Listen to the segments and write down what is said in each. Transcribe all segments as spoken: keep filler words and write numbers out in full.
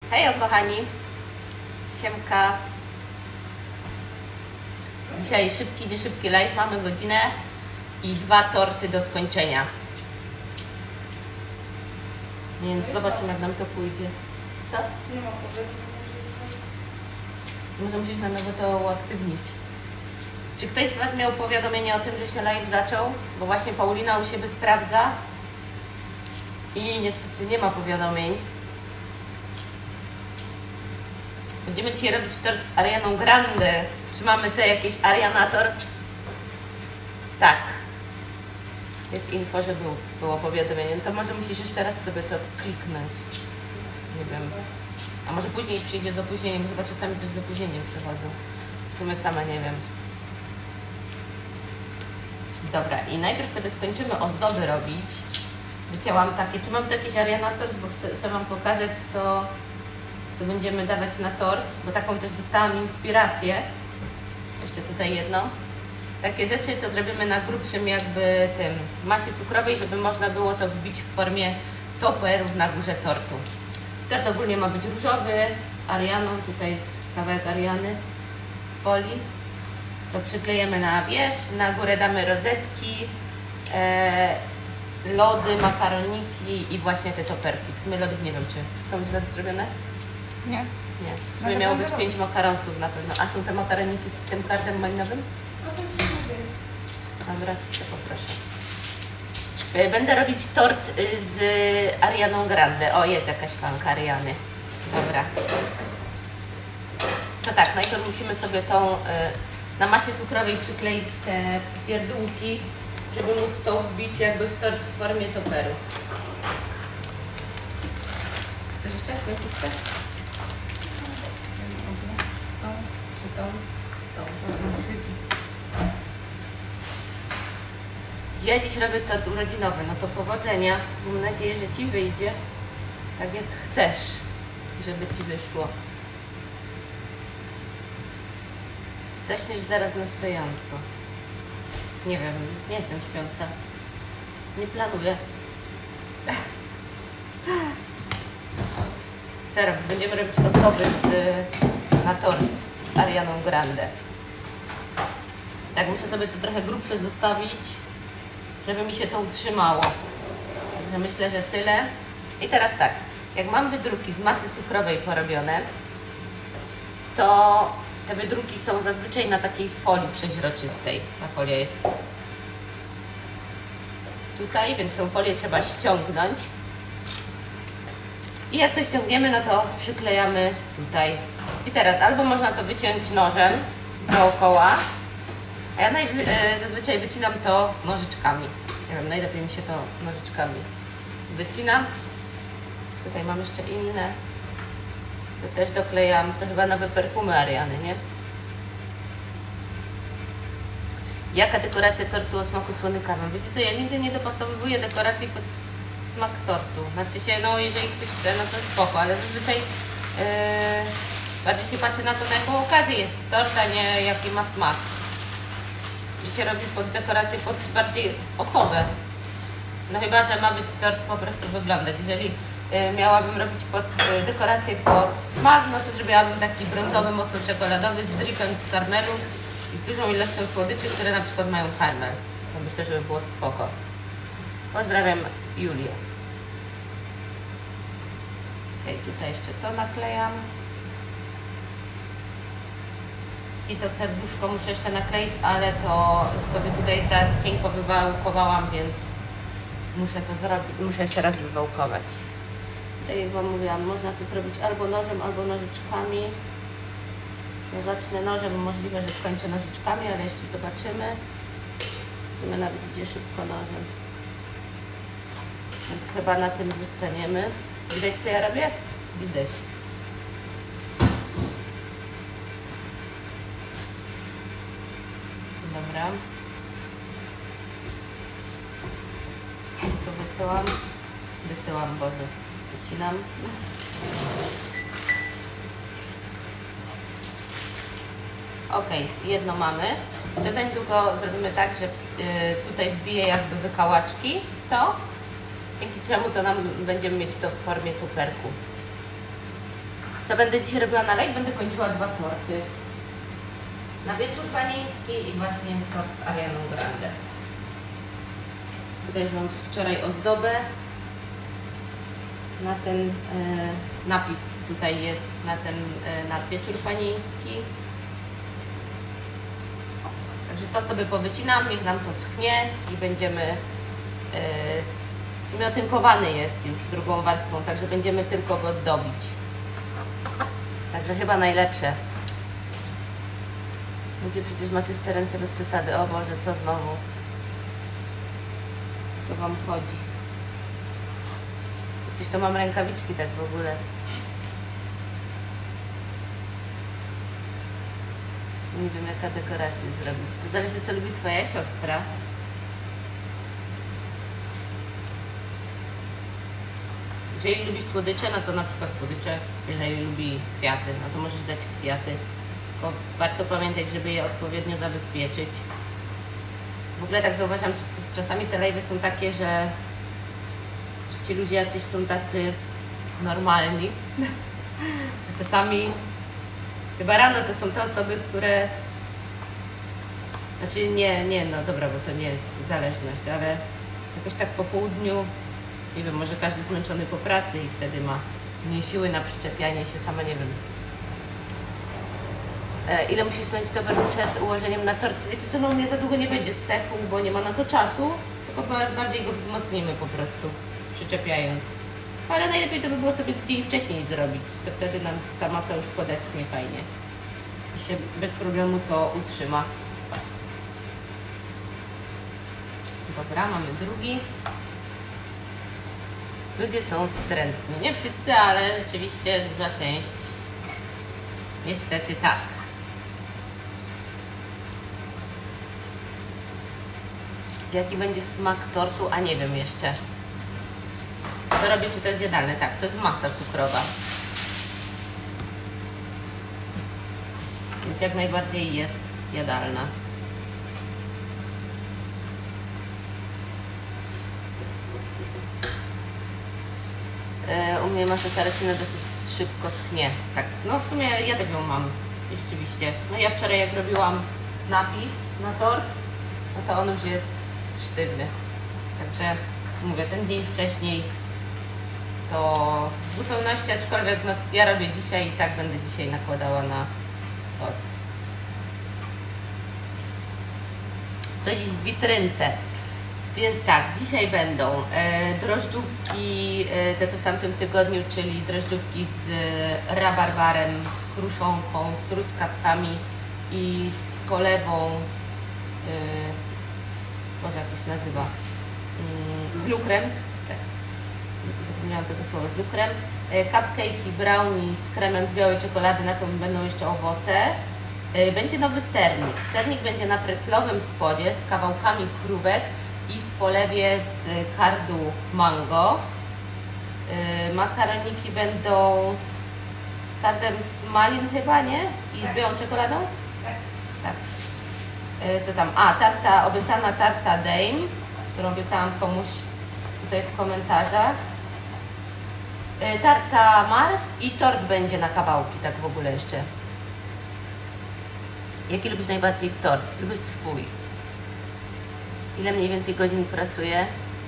Hejo kochani, siemka. Dzisiaj szybki, nie szybki live, mamy godzinę i dwa torty do skończenia. Więc zobaczymy, jak nam to pójdzie. Co? Nie mam powiedzmy, może musisz na nowo to uaktywnić. Czy ktoś z Was miał powiadomienie o tym, że się live zaczął? Bo właśnie Paulina u siebie sprawdza i niestety nie ma powiadomień. Będziemy dzisiaj robić tort z Arianą Grande. Czy mamy tu jakieś Arianators? Tak. Jest info, że był, było powiadomienie. No to może musisz jeszcze raz sobie to kliknąć. Nie wiem. A może później przyjdzie z opóźnieniem, chyba czasami też z opóźnieniem przychodzą. W sumie sama nie wiem. Dobra, i najpierw sobie skończymy ozdoby robić. Wycięłam takie, czy mam tu jakieś Arianators, bo chcę, chcę Wam pokazać, co, co będziemy dawać na tort, bo taką też dostałam inspirację. Jeszcze tutaj jedno. Takie rzeczy to zrobimy na grubszym jakby tym masie cukrowej, żeby można było to wbić w formie toperów na górze tortu. Tort ogólnie ma być różowy, z Arianą, tutaj jest kawałek Ariany w folii. To przyklejemy na wierzch, na górę damy rozetki, e, lody, makaroniki i właśnie te toperki. W sumie lodów nie wiem, czy są źle zrobione? Nie. Nie. W sumie miało być pięć makaronsów na pewno. A są te makaroniki z tym kardem malinowym? Dobra, to poproszę. Będę robić tort z Arianą Grande. O, jest jakaś fanka Ariany. Dobra. To tak, najpierw musimy sobie tą na masie cukrowej przykleić te pierdółki, żeby móc to wbić jakby w tort w formie toperu. Chcesz jeszcze końcówkę? Tą, tą, tą, siedzi. Ja dziś robię tort urodzinowy, no to powodzenia. Mam nadzieję, że Ci wyjdzie tak jak chcesz, żeby Ci wyszło. Zaśniesz zaraz na stojąco. Nie wiem, nie jestem śpiąca. Nie planuję. Co robić? Będziemy robić ozdoby z, na tort z Arianą Grande. Tak, muszę sobie to trochę grubsze zostawić, żeby mi się to utrzymało. Także myślę, że tyle. I teraz tak, jak mam wydruki z masy cukrowej porobione, to te wydruki są zazwyczaj na takiej folii przeźroczystej. Ta folia jest tutaj, więc tą folię trzeba ściągnąć. I jak to ściągniemy, no to przyklejamy tutaj. I teraz albo można to wyciąć nożem dookoła, a ja naj, e, zazwyczaj wycinam to nożyczkami. Nie wiem, najlepiej mi się to nożyczkami wycina. Tutaj mam jeszcze inne. To też doklejam. To chyba nowe perfumy Ariany, nie? Jaka dekoracja tortu o smaku słonykawym? Wiecie co, ja nigdy nie dopasowuję dekoracji pod smak tortu. Znaczy się, no jeżeli ktoś chce, no to spoko, ale zazwyczaj yy, bardziej się patrzy na to, na jaką okazję jest tort, a nie jaki ma smak. I się robi pod dekorację, pod bardziej osobę. No chyba, że ma być tort po prostu wyglądać. Jeżeli y, miałabym robić pod y, dekorację pod smak, no to zrobiłabym taki brązowy, mocno czekoladowy z drykiem z karmelu i z dużą ilością słodyczy, które na przykład mają karmel. To myślę, żeby było spoko. Pozdrawiam Julię. Okej, okay, tutaj jeszcze to naklejam. I to serduszko muszę jeszcze nakleić, ale to sobie tutaj za cienko wywałkowałam, więc muszę to zrobić, muszę jeszcze raz wywałkować. Tak jak Wam mówiłam, można to zrobić albo nożem, albo nożyczkami. Ja zacznę nożem, możliwe, że skończę nożyczkami, ale jeszcze zobaczymy. W sumie nawet idzie szybko nożem. Więc chyba na tym zostaniemy. Widać, co ja robię? Widać. Dobra. To wysyłam. Wysyłam, Boże. Wycinam. Ok, jedno mamy. To za niedługo zrobimy tak, że y, tutaj wbiję jakby wykałaczki to, dzięki czemu to nam będziemy mieć to w formie tuperku. Co będę dzisiaj robiła na live? Będę kończyła dwa torty. Na wieczór panieński i właśnie tort z Arianą Grande. Tutaj już mam z wczoraj ozdobę. Na ten e, napis tutaj jest na ten e, na wieczór panieński. Także to sobie powycinam, niech nam to schnie i będziemy e, w sumie otynkowany jest już drugą warstwą, także będziemy tylko go zdobić. Także chyba najlepsze. Ludzie przecież macie czyste ręce bez przesady. O Boże, co znowu? Co wam chodzi? Przecież to mam rękawiczki tak w ogóle. Nie wiem jaka dekorację zrobić. To zależy co lubi twoja siostra. Jeżeli lubi słodycze, no to na przykład słodycze. Jeżeli lubi kwiaty, no to możesz dać kwiaty. Tylko warto pamiętać, żeby je odpowiednio zabezpieczyć. W ogóle tak zauważam, że czasami te live'y są takie, że, że ci ludzie jacyś są tacy normalni. A czasami chyba rano to są te osoby, które... Znaczy nie, nie, no dobra, bo to nie jest zależność, ale jakoś tak po południu, nie wiem, może każdy zmęczony po pracy i wtedy ma mniej siły na przyczepianie się, sama nie wiem. E, ile musi stanąć stoper przed ułożeniem na tort? Wiecie co, no u mnie za długo nie będzie sechł, bo nie ma na to czasu, tylko bardziej go wzmocnimy po prostu, przyczepiając. Ale najlepiej to by było sobie dzień wcześniej zrobić, to wtedy nam ta masa już podeschnie fajnie i się bez problemu to utrzyma. Dobra, mamy drugi. Ludzie są wstrętni. Nie wszyscy, ale rzeczywiście duża część. Niestety tak. Jaki będzie smak tortu? A nie wiem jeszcze. Co robię? Czy to jest jadalne? Tak, to jest masa cukrowa. Więc jak najbardziej jest jadalna. U mnie masa saracina dosyć szybko schnie. Tak, no w sumie ja też ją mam. Rzeczywiście. No ja wczoraj jak robiłam napis na tort, no to on już jest sztywny. Także mówię, ten dzień wcześniej to w zupełności, aczkolwiek no, ja robię dzisiaj i tak będę dzisiaj nakładała na tort. Coś w witrynce. Więc tak, dzisiaj będą e, drożdżówki, e, te co w tamtym tygodniu, czyli drożdżówki z e, rabarbarem, z kruszonką, z truskawkami i z polewą, e, może jak to się nazywa, e, z lukrem, tak, zapomniałam tego słowa, z lukrem, e, cupcake'i, brownie z kremem z białej czekolady, na to będą jeszcze owoce. E, będzie nowy sernik. Sernik będzie na freclowym spodzie z kawałkami krówek i w polewie z kardu mango. Yy, makaroniki będą z kardem z malin chyba, nie? I z białą czekoladą? Tak. Tak. Yy, co tam? A, tarta, obiecana tarta Dame, którą obiecałam komuś tutaj w komentarzach. Yy, tarta Mars i tort będzie na kawałki, tak w ogóle jeszcze. Jaki lubisz najbardziej tort? Lubię swój. Ile mniej więcej godzin pracuję?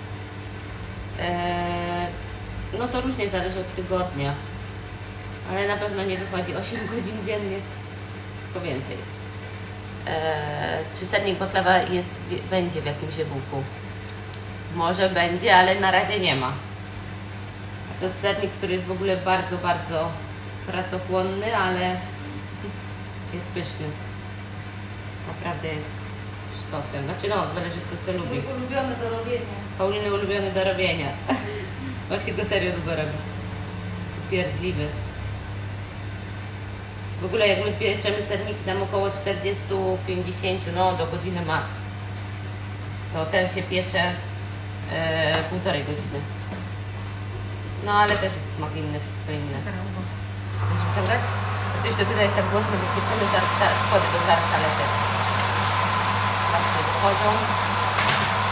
Eee, no to różnie zależy od tygodnia, ale na pewno nie wychodzi osiem godzin dziennie, tylko więcej. Eee, czy sernik baklawa jest, będzie w jakimś e-booku? Może będzie, ale na razie nie ma. To jest sernik, który jest w ogóle bardzo, bardzo pracochłonny, ale jest pyszny. Naprawdę jest sztosem. Znaczy no, zależy kto co lubi. Mój ulubiony do robienia. Pauliny ulubiony do robienia. Właśnie go serio długo robi. Supierdliwy. W ogóle jak my pieczemy serniki tam około czterdzieści do pięćdziesięciu, no do godziny max. To ten się piecze e, półtorej godziny. No ale też jest smak inny, wszystko inne. Chcesz wyciągać? A coś do wyda jest tak głośno, bo pieczymy tarta, spody do tartaletek. Właśnie wychodzą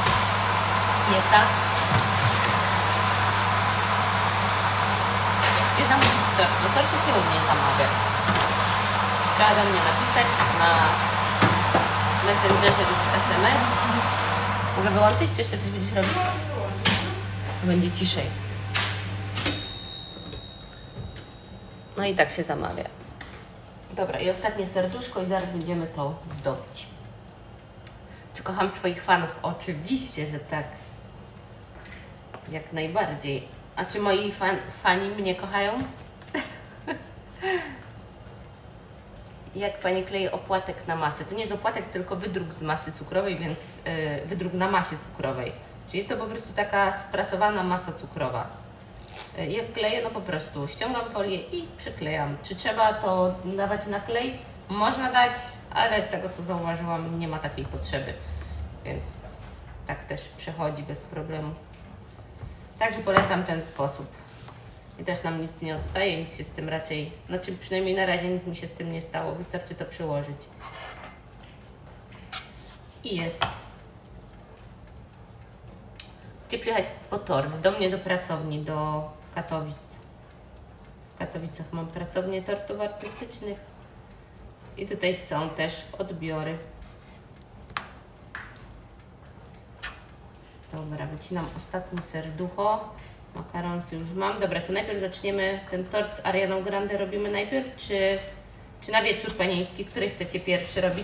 z pieca. Gdzie zamówić tort? No torty się u mnie zamawia. Trzeba do mnie napisać na Messengerze lub S M S. Mogę wyłączyć, czy jeszcze coś będziesz robić? Będzie ciszej. No i tak się zamawia. Dobra, i ostatnie serduszko i zaraz będziemy to zdobić. Czy kocham swoich fanów? Oczywiście, że tak. Jak najbardziej. A czy moi fan, fani mnie kochają? Jak Pani klei opłatek na masę? To nie jest opłatek, tylko wydruk z masy cukrowej, więc yy, wydruk na masie cukrowej. Czyli jest to po prostu taka sprasowana masa cukrowa. Yy, jak kleję, no po prostu ściągam folię i przyklejam. Czy trzeba to dawać na klej? Można dać, ale z tego co zauważyłam, nie ma takiej potrzeby. Więc tak też przechodzi bez problemu. Także polecam ten sposób. I też nam nic nie odstaje, nic się z tym raczej, znaczy przynajmniej na razie nic mi się z tym nie stało, wystarczy to przyłożyć. I jest. Gdzie przyjechać po tort? Do mnie, do pracowni, do Katowic. W Katowicach mam pracownię tortów artystycznych. I tutaj są też odbiory. Dobra, wycinam ostatnie serducho. Makaronsy już mam. Dobra, to najpierw zaczniemy ten tort z Arianą Grande. Robimy najpierw, czy, czy na wieczór panieński? Który chcecie pierwszy robić?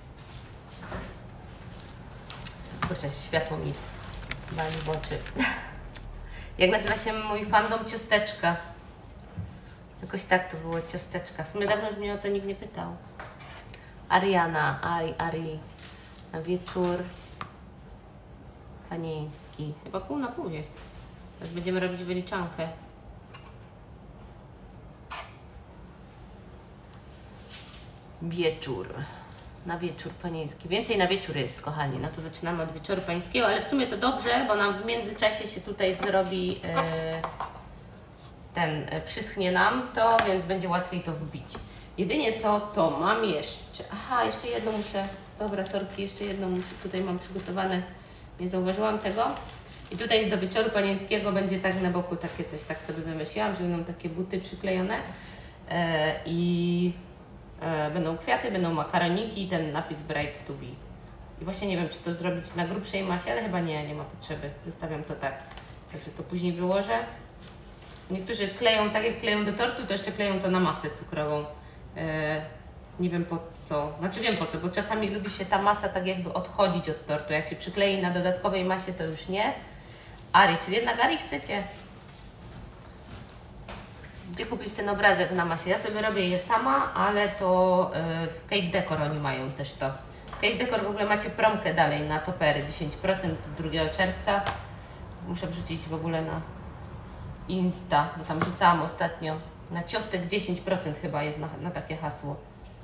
Kurczę, światło mi bali w oczy. Jak nazywa się mój fandom? Ciosteczka. Jakoś tak to było, ciosteczka. W sumie dawno już mnie o to nikt nie pytał. Ariana, Ari, Ari. Na wieczór panieński. Chyba pół na pół jest. Teraz będziemy robić wyliczankę. Wieczór. Na wieczór panieński. Więcej na wieczór jest, kochani. No to zaczynamy od wieczoru panieńskiego, ale w sumie to dobrze, bo nam w międzyczasie się tutaj zrobi yy, ten, yy, przyschnie nam to, więc będzie łatwiej to wbić. Jedynie co, to mam jeszcze. Aha, jeszcze jedno muszę. Dobra, sorki, jeszcze jedno muszę. Tutaj mam przygotowane. Nie zauważyłam tego. I tutaj do wieczoru panieńskiego będzie tak na boku takie coś, tak sobie wymyśliłam, że będą takie buty przyklejone e, i e, będą kwiaty, będą makaroniki i ten napis Bright to be. I właśnie nie wiem, czy to zrobić na grubszej masie, ale chyba nie, nie ma potrzeby. Zostawiam to tak. Także to później wyłożę. Niektórzy kleją, tak jak kleją do tortu, to jeszcze kleją to na masę cukrową. E, nie wiem po co, znaczy wiem po co, bo czasami lubi się ta masa tak jakby odchodzić od tortu. Jak się przyklei na dodatkowej masie, to już nie. Ari, czyli jednak Ari chcecie? Gdzie kupić ten obrazek na masie? Ja sobie robię je sama, ale to yy, w Cake Decor oni mają też to. W Cake Decor w ogóle macie promkę dalej na topery, dziesięć procent drugiego czerwca. Muszę wrzucić w ogóle na Insta, bo tam rzucałam ostatnio. Na ciostek dziesięć procent chyba jest na, na takie hasło.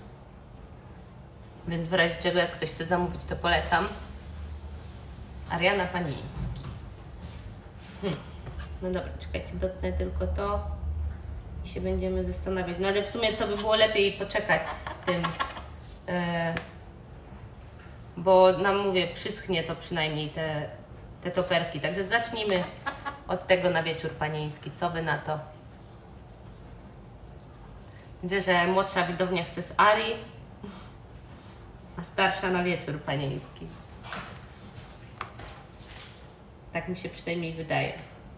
Więc w razie czego, jak ktoś chce zamówić, to polecam. Ariana Panieński. Hmm. No dobra, czekajcie, dotnę tylko to i się będziemy zastanawiać. No ale w sumie to by było lepiej poczekać z tym, yy, bo nam, mówię, przyschnie to przynajmniej te, te toperki. Także zacznijmy od tego na wieczór panieński. Co wy na to? Widzę, że młodsza widownia chce z Ari, a starsza na wieczór panieński. Tak mi się przynajmniej wydaje.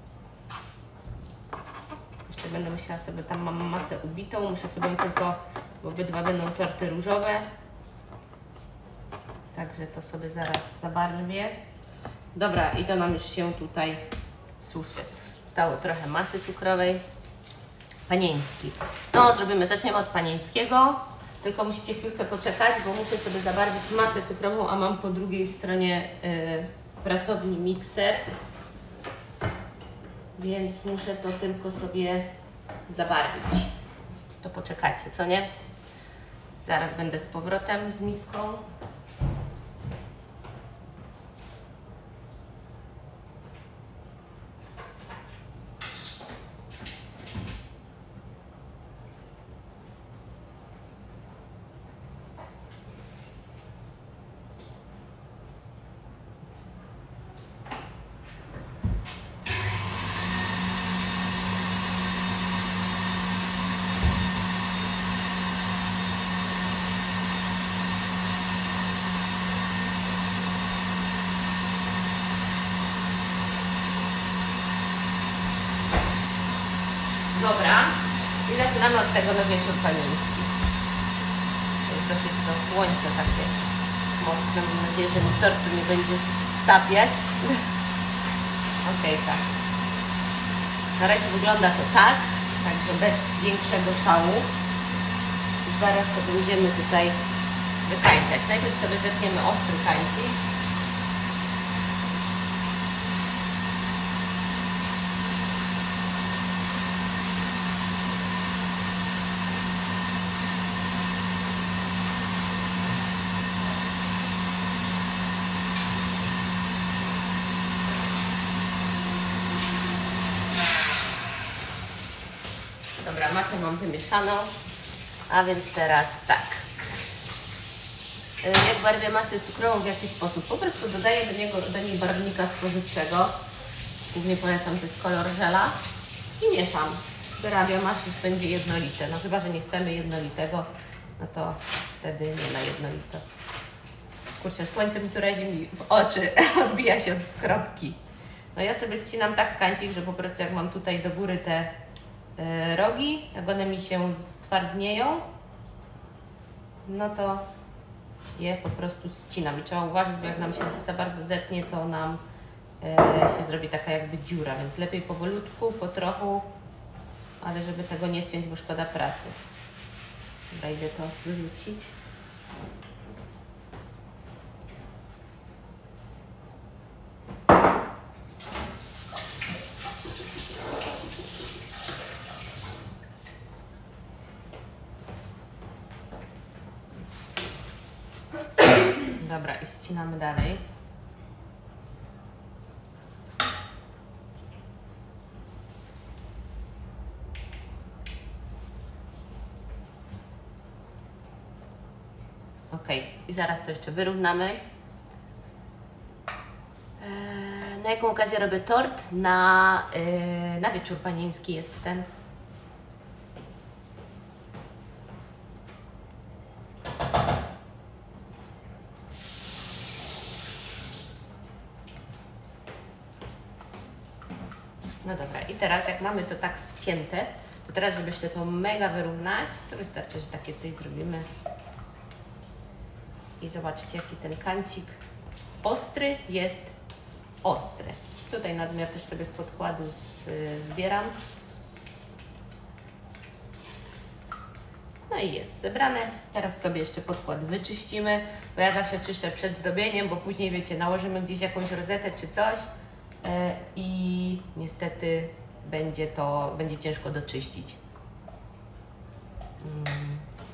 Jeszcze będę musiała sobie, tam mam masę ubitą, muszę sobie tylko, bo obydwa będą torty różowe. Także to sobie zaraz zabarwię. Dobra, i to nam już się tutaj suszy. Stało trochę masy cukrowej. Panieński. No, zrobimy, zaczniemy od panieńskiego. Tylko musicie chwilkę poczekać, bo muszę sobie zabarwić masę cukrową, a mam po drugiej stronie yy, pracowni mikser. Więc muszę to tylko sobie zabarwić. To poczekacie, co nie? Zaraz będę z powrotem z miską. zaczynamy od tego na wieczór panieński. To jest dosyć to słońce takie mocne. Mam nadzieję, że mi tortu nie będzie stapiać. Okej, tak. Na razie wygląda to tak, także bez większego szału. I zaraz to będziemy tutaj wykańczać. Najpierw sobie zetniemy ostry kańcik. Dobra, masę mam wymieszaną, a więc teraz tak. Jak barwię masę cukrową w jakiś sposób? Po prostu dodaję do, niego, do niej barwnika spożywczego. Głównie polecam, to jest kolor żela. I mieszam. Wyrabiam, aż już będzie jednolite. No chyba, że nie chcemy jednolitego, no to wtedy nie na jednolito. Kurczę, słońce mi tu razi mi w oczy, odbija się od skropki. No ja sobie ścinam tak kancik, że po prostu jak mam tutaj do góry te yy, rogi, jak one mi się stwardnieją, no to je po prostu ścinam. I trzeba uważać, bo jak nam się za bardzo zetnie, to nam yy, się zrobi taka jakby dziura, więc lepiej powolutku, po trochu, ale żeby tego nie ściąć, bo szkoda pracy. Dobra, idę to wyrzucić. Dobra, i ścinamy dalej. Ok, i zaraz to jeszcze wyrównamy. Eee, na jaką okazję robię tort? Na, yy, na wieczór panieński jest ten. No dobra, i teraz jak mamy to tak ścięte, to teraz, żeby jeszcze to mega wyrównać, to wystarczy, że takie coś zrobimy. I zobaczcie, jaki ten kancik ostry jest ostry. Tutaj nadmiar też sobie z podkładu z, zbieram. No i jest zebrane. Teraz sobie jeszcze podkład wyczyścimy, bo ja zawsze czyszczę przed zdobieniem, bo później, wiecie, nałożymy gdzieś jakąś rozetę czy coś yy, i niestety będzie to, będzie ciężko doczyścić. Mm.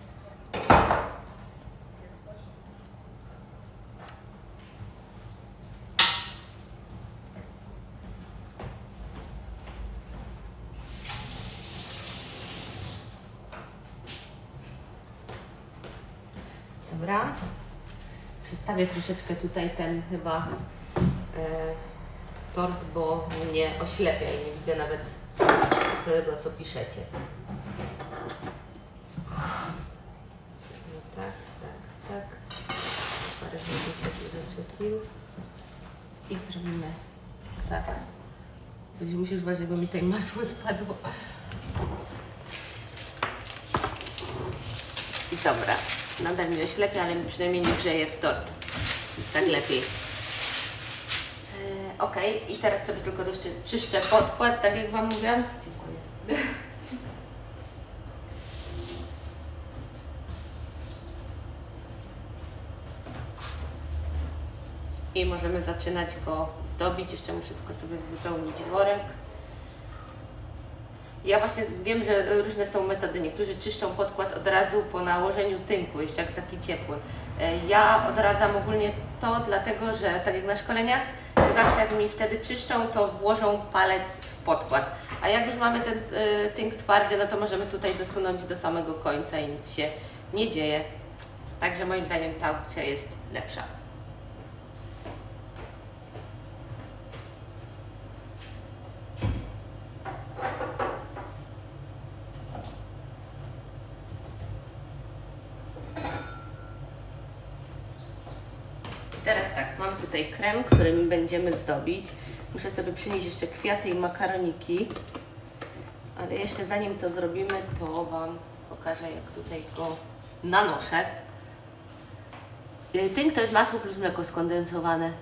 Dobra, przystawię troszeczkę tutaj ten chyba e, tort, bo mnie oślepia i nie widzę nawet tego, co piszecie. No tak, tak, tak. Parę rzeczy się tu zaczepił. I zrobimy tak. Będzie musisz uważać, bo mi tutaj masło spadło. I dobra. Nadal mi oślepia, ale przynajmniej nie grzeje w tort. Jest tak lepiej. Yy, ok, i teraz sobie tylko jeszcze czyszczę podkład, tak jak Wam mówiłam. Dziękuję. I możemy zaczynać go zdobić. Jeszcze muszę tylko sobie wypełnić worek. Ja właśnie wiem, że różne są metody. Niektórzy czyszczą podkład od razu po nałożeniu tynku, jeszcze jak taki ciepły. Ja odradzam ogólnie to, dlatego że tak jak na szkoleniach, że zawsze jak mi wtedy czyszczą, to włożą palec w podkład. A jak już mamy ten y, tynk twardy, no to możemy tutaj dosunąć do samego końca i nic się nie dzieje. Także moim zdaniem ta opcja jest lepsza. Teraz tak, mam tutaj krem, którym będziemy zdobić. Muszę sobie przynieść jeszcze kwiaty i makaroniki. Ale jeszcze zanim to zrobimy, to Wam pokażę, jak tutaj go nanoszę. Tynk to jest masło plus mleko skondensowane.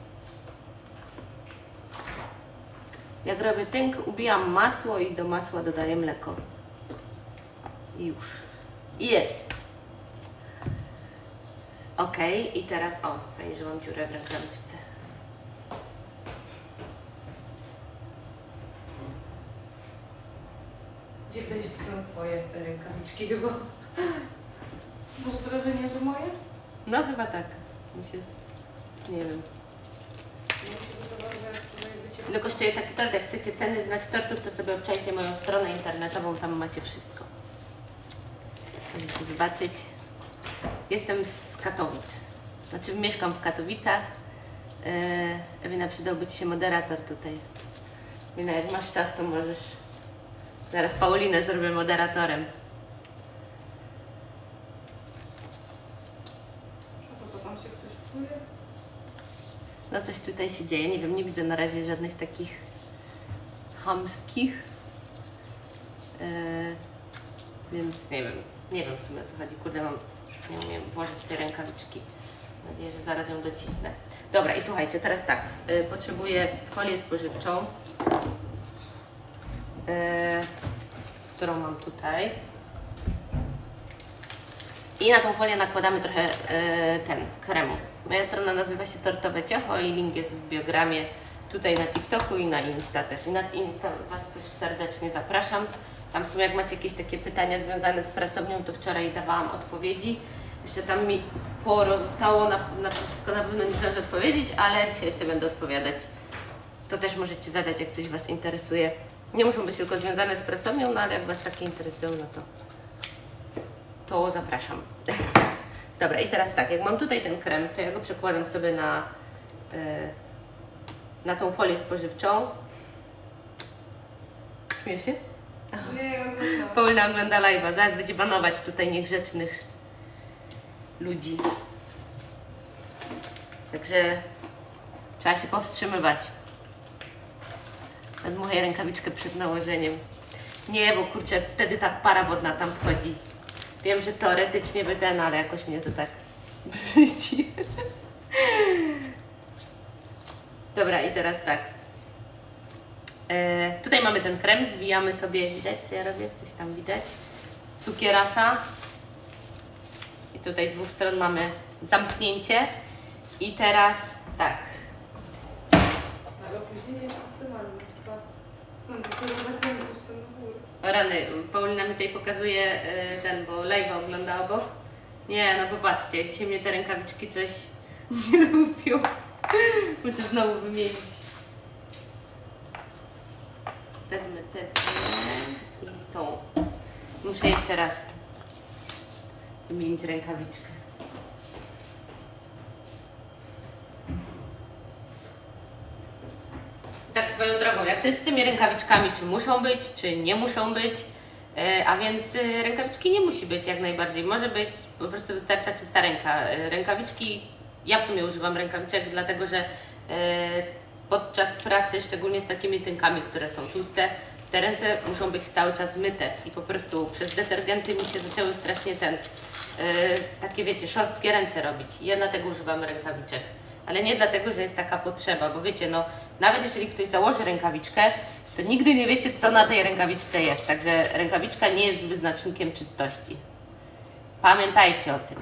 Jak robię tynk, ubijam masło i do masła dodaję mleko. I już. I jest. Ok, i teraz, o, fajnie, że mam dziurę w rękawiczce. Gdzie byś są Twoje rękawiczki chyba? Masz wrażenie, że moje? No chyba tak. Mi się... Nie wiem. Mi się wydawało, że tutaj bycie... Ile kosztuje taki tort? Jak chcecie ceny znać tortów, to sobie obczajcie moją stronę internetową, tam macie wszystko. Możecie zobaczyć. Jestem z Katowic. Znaczy mieszkam w Katowicach. Yy, Ewina, przydałby Ci się moderator tutaj. Ewina, jak masz czas, to możesz... Zaraz Paulinę zrobię moderatorem. A to, to tam się ktoś czuje? No coś tutaj się dzieje, nie wiem, nie widzę na razie żadnych takich chamskich. Yy, więc nie wiem, nie wiem w sumie o co chodzi. Kurde, mam, nie umiem włożyć te rękawiczki. Mam nadzieję, że zaraz ją docisnę. Dobra, i słuchajcie, teraz tak, yy, potrzebuję folię spożywczą, yy, którą mam tutaj. I na tą folię nakładamy trochę yy, ten kremu. Moja strona nazywa się Tortowe Ciocho i link jest w biogramie tutaj na TikToku i na Insta też. I na Insta Was też serdecznie zapraszam. Tam w sumie jak macie jakieś takie pytania związane z pracownią, to wczoraj dawałam odpowiedzi. Jeszcze tam mi sporo zostało, na, na wszystko na pewno nie zdążę odpowiedzieć, ale dzisiaj jeszcze będę odpowiadać. To też możecie zadać, jak coś Was interesuje. Nie muszą być tylko związane z pracownią, no ale jak Was takie interesują, no to, to zapraszam. Dobra, i teraz tak, jak mam tutaj ten krem, to ja go przekładam sobie na, yy, na tą folię spożywczą. Śmiesz się? Nie, oglądam. Paulina ogląda live'a, zaraz będzie banować tutaj niegrzecznych ludzi. Także trzeba się powstrzymywać. Nadmuchaj rękawiczkę przed nałożeniem. Nie, bo kurczę, wtedy ta para wodna tam wchodzi. Wiem, że teoretycznie by ten, ale jakoś mnie to tak brzydzi. Dobra, i teraz tak. E, tutaj mamy ten krem, zwijamy sobie, widać co ja robię? Coś tam widać. Cukierasa. I tutaj z dwóch stron mamy zamknięcie. I teraz tak. Ale opóźnienie jest maksymalne. Chyba. No, dopiero zakręcasz ten wór. O rany, Paulina mi tutaj pokazuje e, ten, bo live'a ogląda obok. Nie, no popatrzcie, dzisiaj mnie te rękawiczki coś nie lubią. Muszę znowu wymienić. Wezmę te dwie i tą. Muszę jeszcze raz wymienić rękawiczkę. Tak swoją drogą, jak to jest z tymi rękawiczkami, czy muszą być, czy nie muszą być, e, a więc e, rękawiczki nie musi być jak najbardziej. Może być, po prostu wystarcza czysta ręka. E, rękawiczki, ja w sumie używam rękawiczek, dlatego że e, podczas pracy, szczególnie z takimi tynkami, które są tłuste, te ręce muszą być cały czas myte i po prostu przez detergenty mi się zaczęły strasznie ten, e, takie wiecie, szorstkie ręce robić. Ja dlatego używam rękawiczek. Ale nie dlatego, że jest taka potrzeba, bo wiecie, no nawet jeżeli ktoś założy rękawiczkę, to nigdy nie wiecie, co na tej rękawiczce jest. Także rękawiczka nie jest wyznacznikiem czystości. Pamiętajcie o tym.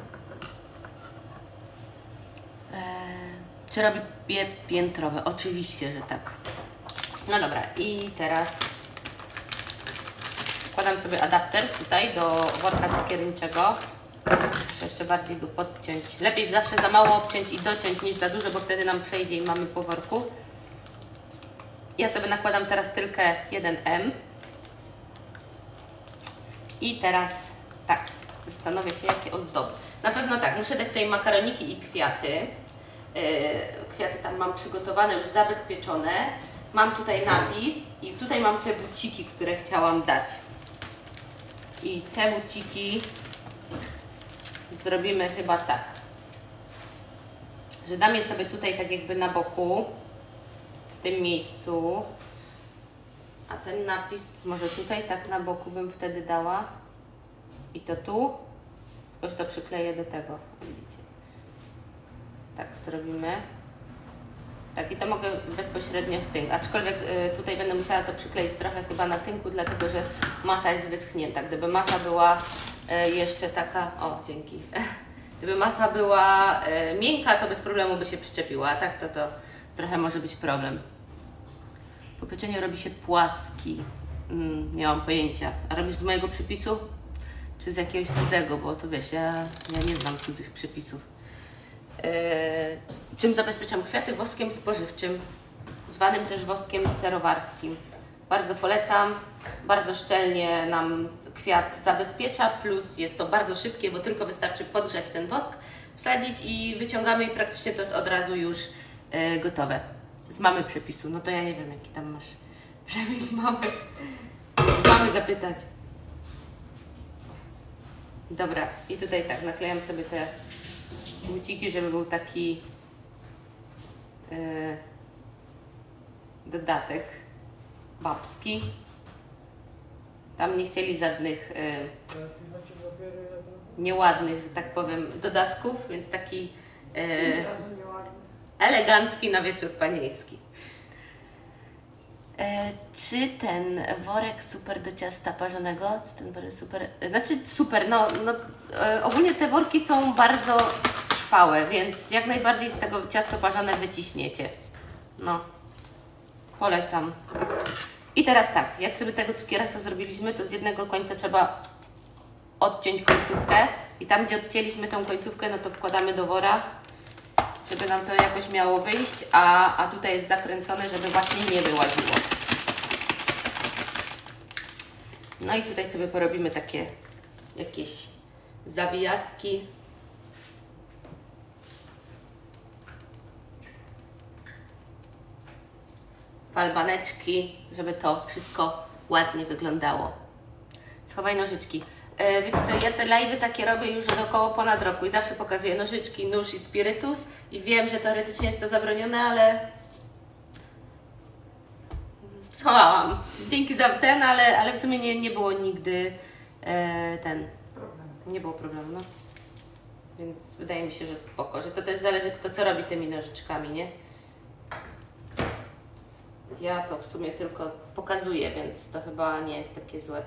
Eee, czy robię piętrowe? Oczywiście, że tak. No dobra, i teraz wkładam sobie adapter tutaj do worka cukierniczego. Muszę jeszcze bardziej go podciąć. Lepiej zawsze za mało obciąć i dociąć niż za dużo, bo wtedy nam przejdzie i mamy po worku. Ja sobie nakładam teraz tylkę jeden em. I teraz tak, zastanowię się, jakie ozdoby. Na pewno tak, muszę dać tutaj makaroniki i kwiaty. Yy, kwiaty tam mam przygotowane, już zabezpieczone. Mam tutaj napis i tutaj mam te buciki, które chciałam dać. I te buciki zrobimy chyba tak, że dam je sobie tutaj tak jakby na boku, w tym miejscu. A ten napis może tutaj tak na boku bym wtedy dała. I to tu. Już to przykleję do tego. Widzicie? Tak zrobimy. Tak, i to mogę bezpośrednio w tynk. Aczkolwiek y, tutaj będę musiała to przykleić trochę chyba na tynku, dlatego że masa jest wyschnięta. Gdyby masa była y, jeszcze taka... O, dzięki. Gdyby masa była y, miękka, to bez problemu by się przyczepiła, a tak to to trochę może być problem. Po pieczeniu robi się płaski. Mm, nie mam pojęcia. A robisz z mojego przepisu? Czy z jakiegoś cudzego? Bo to wiesz, ja, ja nie znam cudzych przepisów. Yy, czym zabezpieczam kwiaty? Woskiem spożywczym, zwanym też woskiem serowarskim. Bardzo polecam. Bardzo szczelnie nam kwiat zabezpiecza, plus jest to bardzo szybkie, bo tylko wystarczy podgrzać ten wosk, wsadzić i wyciągamy i praktycznie to jest od razu już yy, gotowe. Z mamy przepisu. No to ja nie wiem, jaki tam masz przepis mamy. Mamy zapytać. Dobra, i tutaj tak, naklejam sobie te buciki, żeby był taki yy, dodatek babski. Tam nie chcieli żadnych yy, nieładnych, że tak powiem, dodatków, więc taki yy, elegancki na wieczór panieński. E, czy ten worek super do ciasta parzonego, czy ten worek super, znaczy super, no, no e, ogólnie te worki są bardzo trwałe, więc jak najbardziej z tego ciasto parzone wyciśniecie. No, polecam. I teraz tak, jak sobie tego cukierasa zrobiliśmy, to z jednego końca trzeba odciąć końcówkę i tam, gdzie odcięliśmy tą końcówkę, no to wkładamy do wora, żeby nam to jakoś miało wyjść, a, a tutaj jest zakręcone, żeby właśnie nie wyłaziło. No i tutaj sobie porobimy takie jakieś zawijaski. Falbaneczki, żeby to wszystko ładnie wyglądało. Schowaj nożyczki. E, wiecie co, ja te live'y takie robię już od około ponad roku i zawsze pokazuję nożyczki, nóż i spirytus i wiem, że teoretycznie jest to zabronione, ale schowałam. Dzięki za ten, ale, ale w sumie nie, nie było nigdy e, ten, nie było problemu, no. Więc wydaje mi się, że spoko, że to też zależy, kto co robi tymi nożyczkami, nie? Ja to w sumie tylko pokazuję, więc to chyba nie jest takie złe.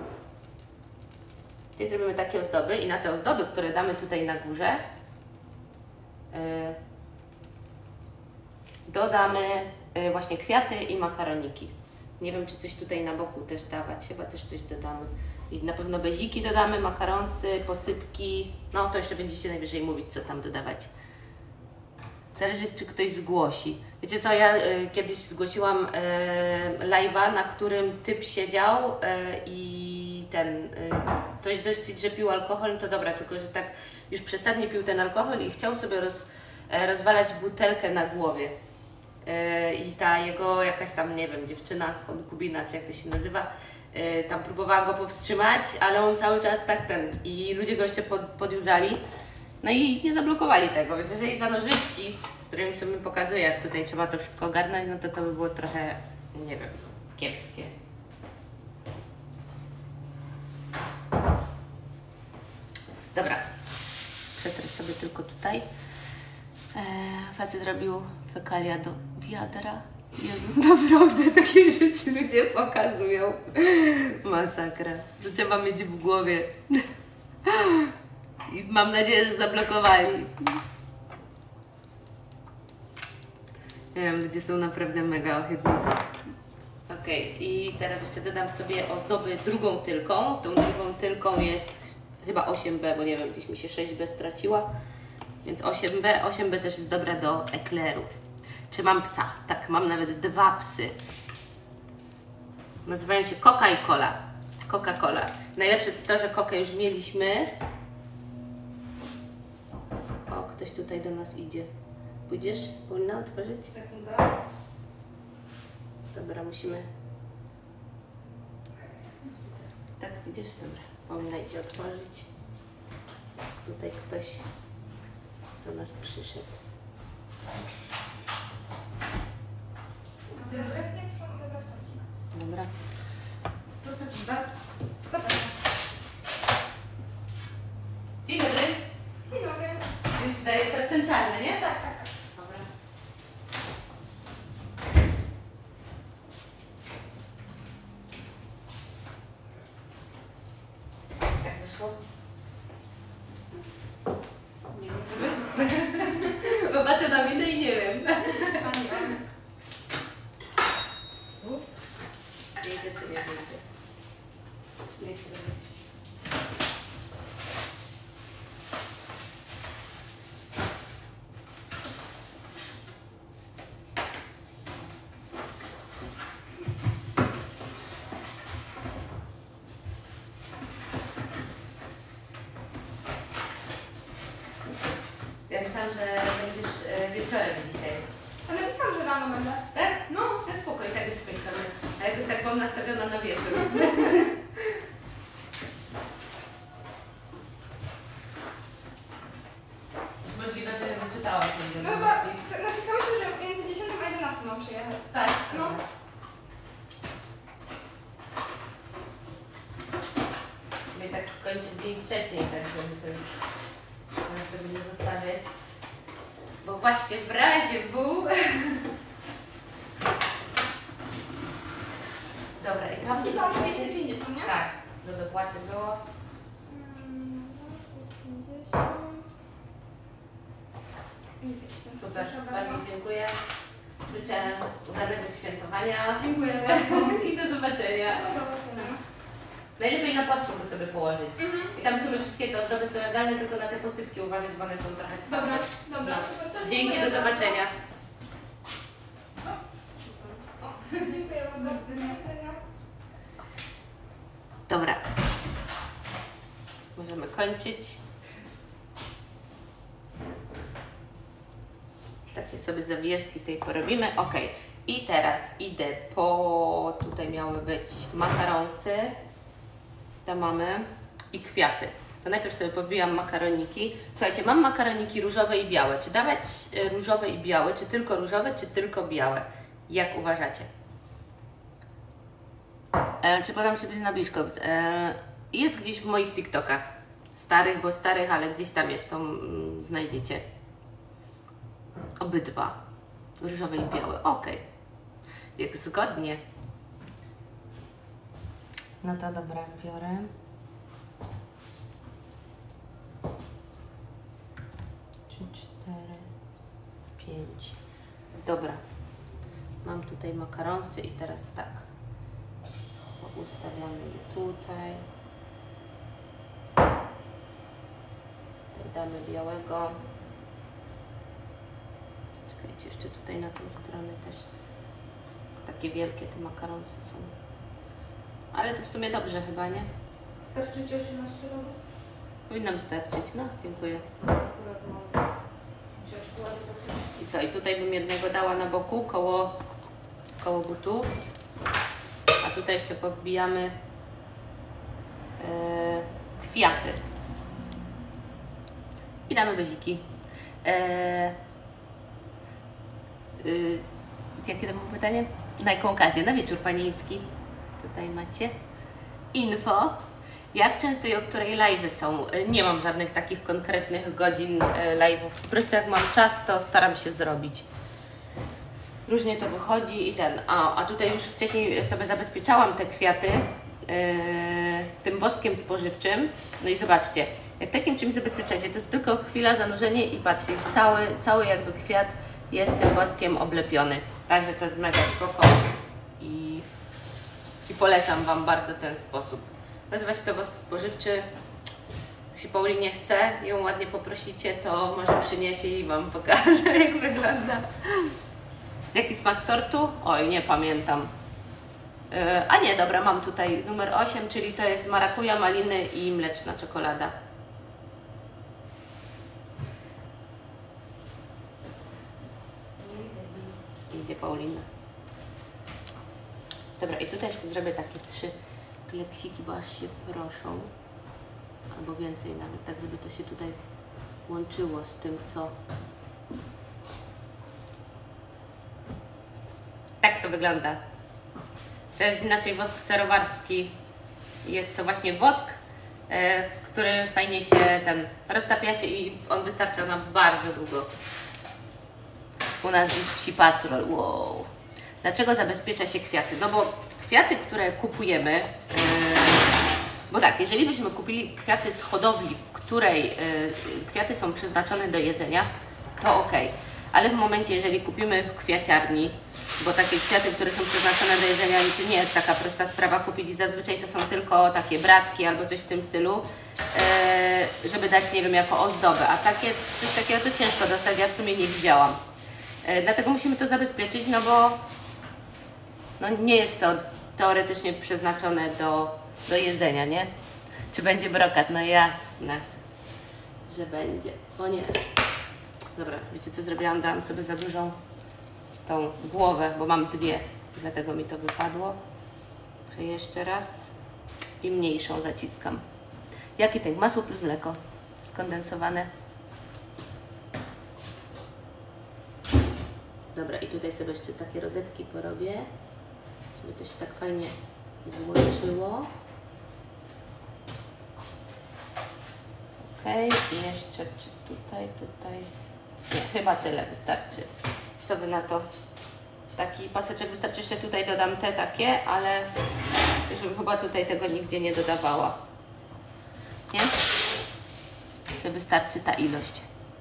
Tutaj zrobimy takie ozdoby i na te ozdoby, które damy tutaj na górze, yy, dodamy yy, właśnie kwiaty i makaroniki. Nie wiem, czy coś tutaj na boku też dawać, chyba też coś dodamy. I na pewno beziki dodamy, makaronsy, posypki, no to jeszcze będziecie najwyżej mówić, co tam dodawać. Zależy, czy ktoś zgłosi. Wiecie co, ja y, kiedyś zgłosiłam y, live'a, na którym typ siedział y, i ten, y, ktoś dość, że pił alkohol, to dobra, tylko że tak już przesadnie pił ten alkohol i chciał sobie roz, y, rozwalać butelkę na głowie. Y, I ta jego jakaś tam, nie wiem, dziewczyna, konkubina, czy jak to się nazywa, y, tam próbowała go powstrzymać, ale on cały czas tak ten, i ludzie go jeszcze pod, podjudzali. No i nie zablokowali tego, więc jeżeli za nożyczki, które mi sobie pokazuje, jak tutaj trzeba to wszystko ogarnąć, no to to by było trochę, nie wiem, kiepskie. Dobra, przetrę sobie tylko tutaj. Eee, facet robił fekalia do wiadra. Jezus, naprawdę takie rzeczy ludzie pokazują. Masakra. To trzeba mieć w głowie. I mam nadzieję, że zablokowali. Nie wiem, ludzie są naprawdę mega ohydni. Ok, i teraz jeszcze dodam sobie ozdoby drugą tylką. Tą drugą tylką jest chyba osiem B, bo nie wiem, gdzieś mi się sześć B straciła. Więc osiem B. osiem B też jest dobra do eklerów. Czy mam psa? Tak, mam nawet dwa psy. Nazywają się Coca i Cola. Coca-Cola. Najlepsze jest to, że Coca już mieliśmy. O, ktoś tutaj do nas idzie. Pójdziesz? Powinna otworzyć? Sekunda. Dobra, musimy... Tak, idziesz? Dobra. Powinna idzie otworzyć. Tutaj ktoś do nas przyszedł. Dobra. To sekunda. Zapraszam. Dzień dobry. Dzień dobry. Już daje to ten czarny, nie? Tak, tak. Dobra. Jak wyszło? Nie wiem, co być. Zobaczę na minę i nie wiem. Pani, pani. Wyjdzie czy nie wyjdzie? Nie wiem. Ja myślałam, że będziesz e, wieczorem dzisiaj. A napisałam, że rano będę. Tak? No, to spokój, tak jest skończony. A jakoś tak mam nastawiona na wieczór. Możliwe, że nie czytałam tej No chyba napisałyśmy, że między dziesiątą a jedenastą mam przyjechać. Tak, No. no. My tak skończy dzień wcześniej, tak żeby to już można sobie nie zostawiać. Bo właśnie w razie W... Dobra, i tam... I tam dwieście pięćdziesiąt, nie? Tak, do dopłaty było. Mm, dwieście pięćdziesiąt. I dwieście. Super, Proszę bardzo bardzo. dziękuję. Życzę udanego świętowania. Dziękuję bardzo. I do zobaczenia. Do zobaczenia. Najlepiej na pasku go sobie położyć. Mhm. I tam są wszystkie te ozdoby cerebralne, tylko na te posypki uważać, bo one są trochę Dobra, twarde. dobra. No. Super, to Dzięki, dziękuję do bardzo. zobaczenia. O, dziękuję bardzo. Do widzenia. Dobra. Możemy kończyć. Takie sobie zawieszki tutaj porobimy. Ok. I teraz idę po... Tutaj miały być makaronsy. Tam mamy. I kwiaty. To najpierw sobie powbijam makaroniki. Słuchajcie, mam makaroniki różowe i białe. Czy dawać e, różowe i białe? Czy tylko różowe, czy tylko białe? Jak uważacie? E, czy podam się być na blisko? E, jest gdzieś w moich TikTokach. Starych, bo starych, ale gdzieś tam jest, to mm, znajdziecie. Obydwa. Różowe i białe. Ok. Jak zgodnie. No to dobra, biorę. Trzy, cztery, pięć. Dobra. Mam tutaj makaronsy i teraz tak. Ustawiamy je tutaj. Tutaj damy białego. Czekajcie, jeszcze tutaj na tą stronę też. Takie wielkie te makaronsy są. Ale to w sumie dobrze chyba, nie? Starczy ci osiemnaście rower? Powinnam starczyć, no, dziękuję. Akurat mam. Wziąć ładnie to. I co, i tutaj bym jednego dała na boku, koło, koło butów. A tutaj jeszcze powbijamy e, kwiaty. I damy beziki. E, y, jakie to było pytanie? Na jaką okazję? Na wieczór panieński. Tutaj macie info. Jak często i o której live'y są? Nie mam żadnych takich konkretnych godzin live'ów. Po prostu jak mam czas, to staram się zrobić. Różnie to wychodzi i ten. A, a tutaj już wcześniej sobie zabezpieczałam te kwiaty yy, tym woskiem spożywczym. No i zobaczcie, jak takim czymś zabezpieczacie, to jest tylko chwila, zanurzenie i patrzcie, cały, cały jakby kwiat jest tym woskiem oblepiony. Także to jest mega spoko i, i polecam Wam bardzo ten sposób. Nazywa się to wosk spożywczy. Jak się Paulinie chce ją ładnie poprosicie, to może przyniesie i Wam pokażę, jak wygląda. Jaki smak tortu? Oj, nie pamiętam. Yy, a nie, dobra, mam tutaj numer osiem, czyli to jest marakuja, maliny i mleczna czekolada. Idzie Paulina. Dobra, i tutaj jeszcze zrobię takie trzy kleksiki, bo aż się proszą. Albo więcej nawet, tak żeby to się tutaj łączyło z tym, co... Tak to wygląda. To jest inaczej wosk serowarski. Jest to właśnie wosk, e, który fajnie się ten roztapiacie i on wystarcza nam bardzo długo. U nas gdzieś Psi Patrol. Wow. Dlaczego zabezpiecza się kwiaty? No bo kwiaty, które kupujemy, yy, bo tak, jeżeli byśmy kupili kwiaty z hodowli, której yy, kwiaty są przeznaczone do jedzenia, to ok. Ale w momencie, jeżeli kupimy w kwiaciarni, bo takie kwiaty, które są przeznaczone do jedzenia, to nie jest taka prosta sprawa kupić i zazwyczaj to są tylko takie bratki albo coś w tym stylu, yy, żeby dać, nie wiem, jako ozdobę, a takie, coś takiego to ciężko dostać, ja w sumie nie widziałam. Yy, dlatego musimy to zabezpieczyć, no bo no nie jest to teoretycznie przeznaczone do, do jedzenia, nie? Czy będzie brokat? No jasne, że będzie. O nie. Dobra, wiecie co zrobiłam? Dałam sobie za dużą tą głowę, bo mam dwie, dlatego mi to wypadło. Muszę jeszcze raz i mniejszą zaciskam. Jaki ten? Masło plus mleko skondensowane. Dobra, i tutaj sobie jeszcze takie rozetki porobię, żeby to się tak fajnie złączyło. Ok, i jeszcze czy tutaj, tutaj. Nie, chyba tyle wystarczy. Co wy na to? Taki paseczek wystarczy, jeszcze tutaj dodam te takie, ale już bym chyba tutaj tego nigdzie nie dodawała. Nie? To wystarczy ta ilość.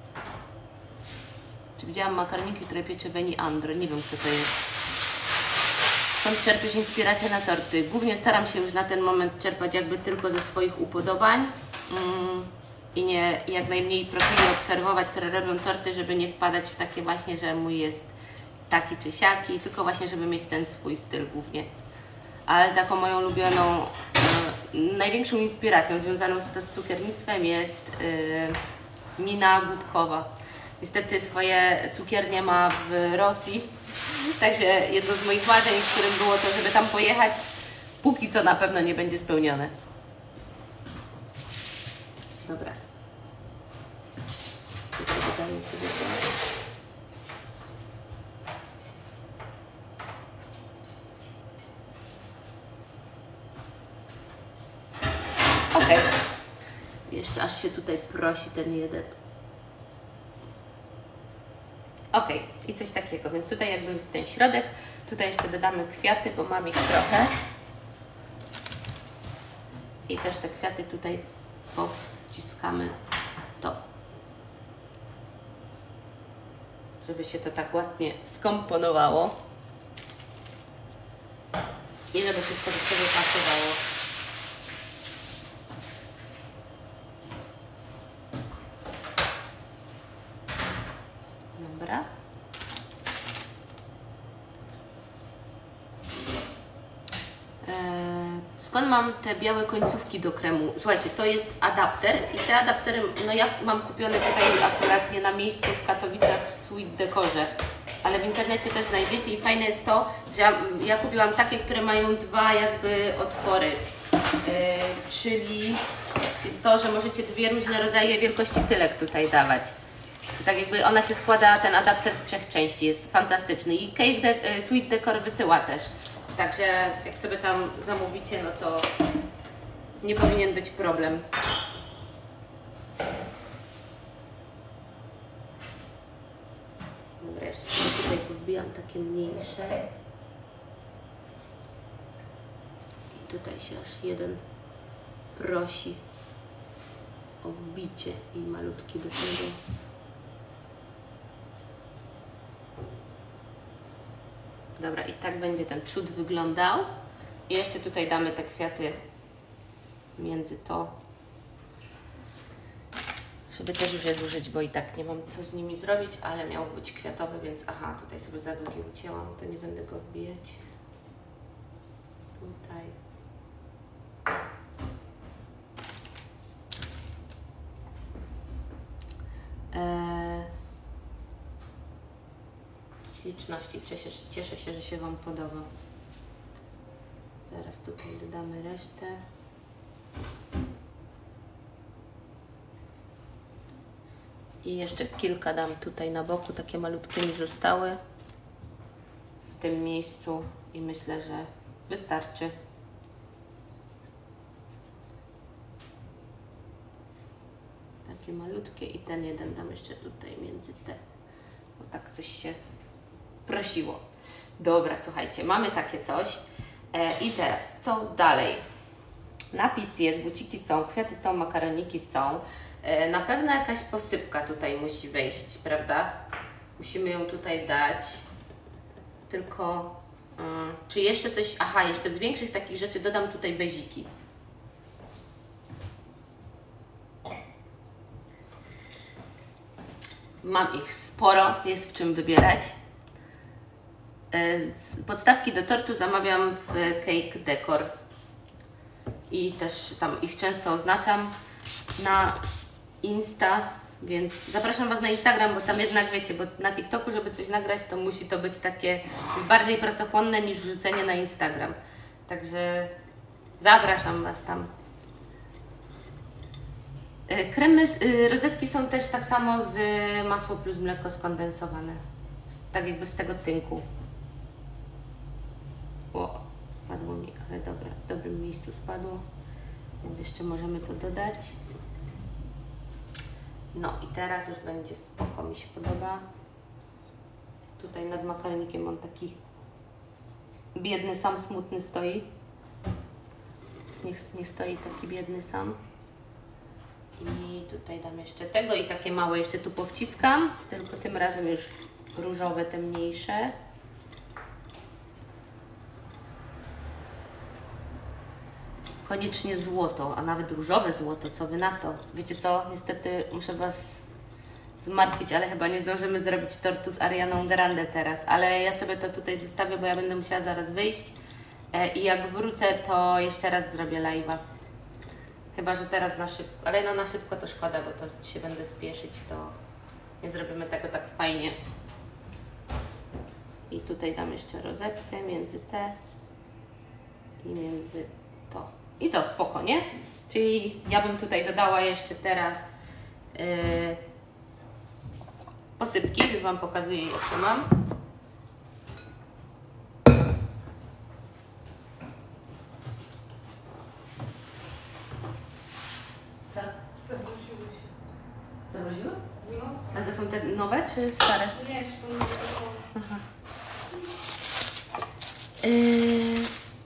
Czy widziałam makaroniki, które piecze Beni Andro? Nie wiem, kto to jest. Skąd czerpiesz inspirację na torty? Głównie staram się już na ten moment czerpać jakby tylko ze swoich upodobań mm, i nie jak najmniej profili obserwować, które robią torty, żeby nie wpadać w takie właśnie, że mój jest taki czy siaki, tylko właśnie, żeby mieć ten swój styl głównie. Ale taką moją ulubioną, e, największą inspiracją związaną z, z cukiernictwem jest e, Nina Gutkowa. Niestety swoje cukiernie ma w Rosji, także jedno z moich marzeń, którym było to, żeby tam pojechać, póki co na pewno nie będzie spełnione. Dobra. Tutaj dodaję sobie to. Ok. Jeszcze aż się tutaj prosi ten jeden. Ok, i coś takiego, więc tutaj jakby jest ten środek, tutaj jeszcze dodamy kwiaty, bo mam ich trochę. I też te kwiaty tutaj powciskamy to, żeby się to tak ładnie skomponowało i żeby wszystko do siebie pasowało. Dobra. Eee, skąd mam te białe końcówki do kremu? Słuchajcie, to jest adapter i te adaptery, no ja mam kupione tutaj akurat nie na miejscu w Katowicach w Sweet Decorze, ale w internecie też znajdziecie i fajne jest to, że ja, ja kupiłam takie, które mają dwa jakby otwory, eee, czyli jest to, że możecie dwie różne rodzaje wielkości tylek tutaj dawać. Tak jakby ona się składa, ten adapter z trzech części, jest fantastyczny i Cake De Sweet Decor wysyła też. Także jak sobie tam zamówicie, no to nie powinien być problem. Dobra, jeszcze sobie tutaj podbijam takie mniejsze. I tutaj się aż jeden prosi o wbicie i malutki do tego. Dobra, i tak będzie ten przód wyglądał. I jeszcze tutaj damy te kwiaty między to, żeby też już je zużyć, bo i tak nie mam co z nimi zrobić, ale miał być kwiatowy, więc aha, tutaj sobie za długi ucięłam, to nie będę go wbijać. Tutaj. Eee... Śliczności. Cieszę, cieszę się, że się Wam podoba. Zaraz tutaj dodamy resztę. I jeszcze kilka dam tutaj na boku, takie malutkie mi zostały w tym miejscu i myślę, że Wystarczy. Takie malutkie i ten jeden dam jeszcze tutaj między te. Bo tak coś się prosiło. Dobra, słuchajcie, mamy takie coś. E, I teraz, co dalej? Napis jest, buciki są, kwiaty są, makaroniki są. E, na pewno jakaś posypka tutaj musi wejść, prawda? Musimy ją tutaj dać. Tylko, y, czy jeszcze coś... Aha, jeszcze z większych takich rzeczy dodam tutaj beziki. Mam ich sporo, jest w czym wybierać. Podstawki do tortu zamawiam w Cake Decor i też tam ich często oznaczam na Insta, więc zapraszam Was na Instagram, bo tam jednak wiecie, bo na TikToku, żeby coś nagrać, to musi to być takie jest bardziej pracochłonne niż wrzucenie na Instagram. Także zapraszam Was tam. Kremy, rozetki są też tak samo z masło plus mleko skondensowane. Tak jakby z tego tynku. O, spadło mi, ale dobra, w dobrym miejscu spadło. Więc jeszcze możemy to dodać. No i teraz już będzie spoko, mi się podoba. Tutaj nad makaronikiem on taki biedny sam, smutny stoi. Więc niech nie stoi taki biedny sam. I tutaj dam jeszcze tego i takie małe jeszcze tu powciskam, tylko tym razem już różowe, te mniejsze. Koniecznie złoto, a nawet różowe złoto, co Wy na to? Wiecie co, niestety muszę Was zmartwić, ale chyba nie zdążymy zrobić tortu z Arianą Grande teraz, ale ja sobie to tutaj zostawię, bo ja będę musiała zaraz wyjść i jak wrócę, to jeszcze raz zrobię live'a. Chyba że teraz na szybko, ale no na szybko to szkoda, bo to się będę spieszyć, to nie zrobimy tego tak fajnie. I tutaj dam jeszcze rozetkę między te i między to. I co, spoko, nie? Czyli ja bym tutaj dodała jeszcze teraz yy, posypki, już Wam pokazuję, jakie mam. Co? Zawróciły się. Zamroziły? No. Ale to są te nowe czy stare? Nie, jeszcze to nie było. Aha. Yy...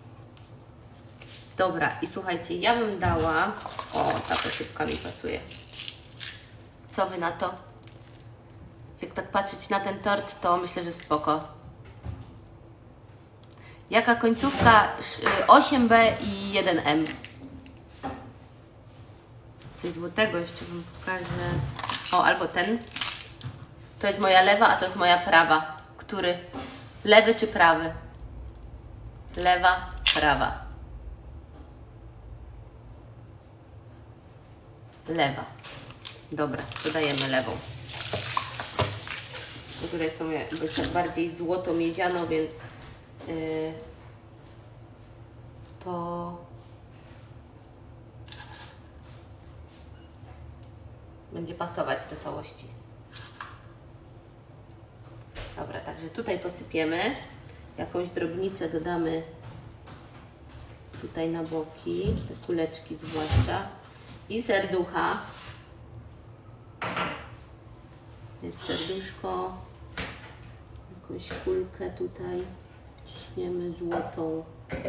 Dobra, i słuchajcie, ja bym dała... O, ta posypka mi pasuje. Co Wy na to? Jak tak patrzeć na ten tort, to myślę, że spoko. Jaka końcówka? osiem B i jeden M. Coś złotego jeszcze Wam pokażę. O, albo ten. To jest moja lewa, a to jest moja prawa. Który? Lewy czy prawy? Lewa, prawa. Lewa. Dobra, dodajemy lewą. Bo tutaj są jakby tak bardziej złoto-miedziano, więc yy, to będzie pasować do całości. Dobra, także tutaj posypiemy. Jakąś drobnicę dodamy tutaj na boki, te kuleczki zwłaszcza. I serducha. Jest serduszko. Jakąś kulkę tutaj ciśniemy złotą.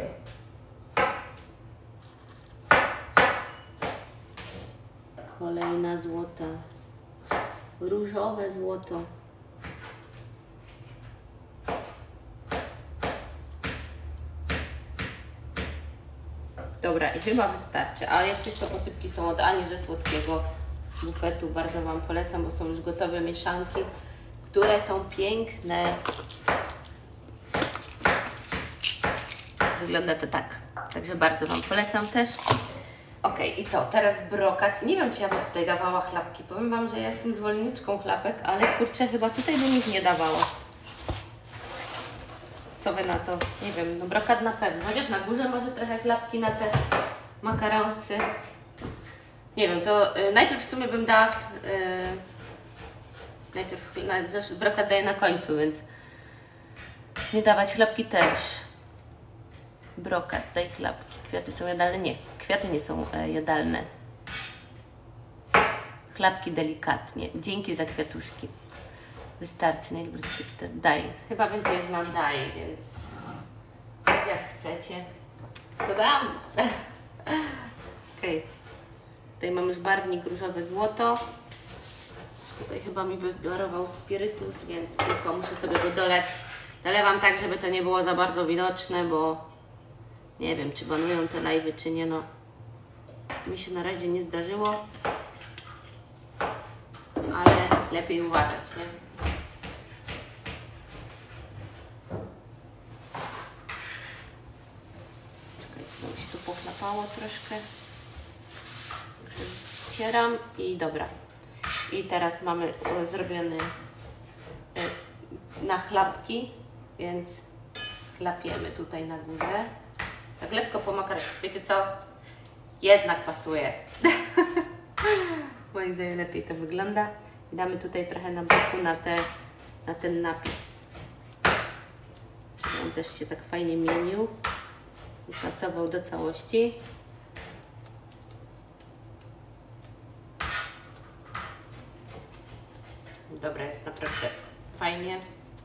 Kolejna złota. Różowe złoto. Dobra, i chyba wystarczy. A jak coś, to posypki są od Ani ze słodkiego bufetu. Bardzo Wam polecam, bo są już gotowe mieszanki, które są piękne. Wygląda to tak. Także bardzo Wam polecam też. Ok, i co? Teraz brokat. Nie wiem, czy ja bym tutaj dawała chlapki. Powiem Wam, że ja jestem zwolenniczką chlapek, ale kurczę, chyba tutaj bym ich nie dawała. Co Wy na to? Nie wiem, no brokat na pewno. Chociaż na górze może trochę chlapki na te makaronsy. Nie wiem, to y, najpierw w sumie bym dała... Y, najpierw na, brokat daję na końcu, więc nie dawać chlapki też. brokat, daj klapki. Kwiaty są jadalne? Nie, kwiaty nie są e, jadalne. Klapki delikatnie. Dzięki za kwiatuszki. Wystarczy, nie? Daj. Chyba więcej jest nam daje, więc jak chcecie, to dam. Okej. Okay. Tutaj mam już barwnik różowe złoto. Tutaj chyba mi wyparował spirytus, więc tylko muszę sobie go dolać. Dolewam tak, żeby to nie było za bardzo widoczne, bo nie wiem, czy banują te live'y, czy nie. No, mi się na razie nie zdarzyło, ale lepiej uważać, nie? Czekajcie, bo mi się tu pochlapało troszkę. Ścieram i dobra. I teraz mamy zrobiony na chlapki, więc chlapiemy tutaj na górze. Tak lekko pomakać. Wiecie co? Jednak pasuje. Moim zdaniem lepiej to wygląda. I damy tutaj trochę na boku na, te, na ten napis. Żeby on też się tak fajnie mienił i pasował do całości. Dobra, jest naprawdę fajnie.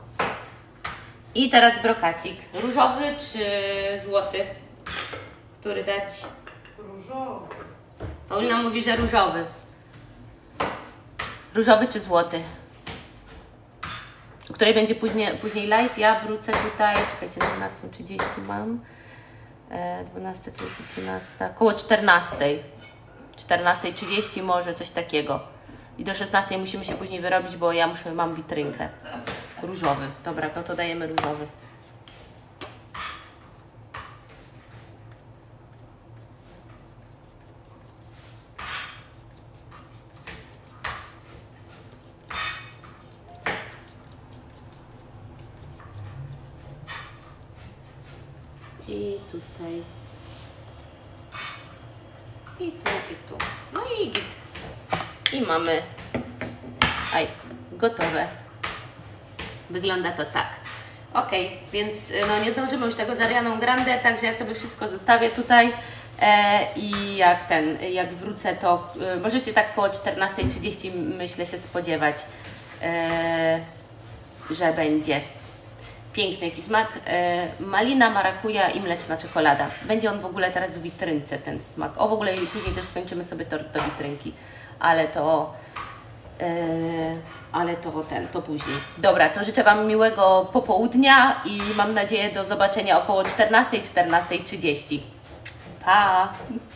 I teraz brokacik. Różowy czy złoty? Który dać? Różowy. Paulina mówi, że różowy. Różowy czy złoty? O której będzie później, później live? Ja wrócę tutaj. Czekajcie, na dwunasta trzydzieści mam. E, dwunasta trzydzieści, trzynaście. Koło czternastej. czternasta trzydzieści może, coś takiego. I do szesnastej musimy się później wyrobić, bo ja muszę, mam witrynkę. Różowy. Dobra, no to dajemy różowy. I tutaj. I tu, i tu. No i git. I mamy, aj, gotowe. Wygląda to tak. Ok, więc no nie zdążymy już tego z Arianą Grande, także ja sobie wszystko zostawię tutaj e, i jak ten, jak wrócę, to e, możecie tak koło czternasta trzydzieści myślę się spodziewać, e, że będzie piękny jakiś smak. E, malina, marakuja i mleczna czekolada. Będzie on w ogóle teraz w witrynce, ten smak. O, w ogóle później też skończymy sobie tort do witrynki. Ale to, yy, ale to ten, to później. Dobra, to życzę Wam miłego popołudnia i mam nadzieję do zobaczenia około czternasta, czternasta trzydzieści. Pa!